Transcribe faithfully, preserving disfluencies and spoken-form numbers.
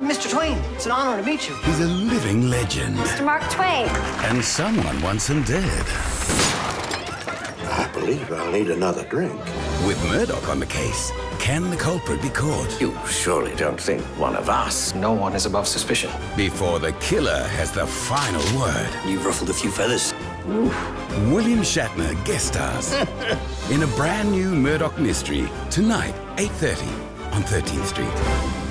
Mister Twain, it's an honor to meet you. He's a living legend. Mister Mark Twain. And someone wants him dead. I believe I'll need another drink. With Murdoch on the case, can the culprit be caught? You surely don't think one of us? No one is above suspicion. Before the killer has the final word. You've ruffled a few feathers. William Shatner guest stars in a brand new Murdoch mystery tonight, eight thirty on thirteenth Street.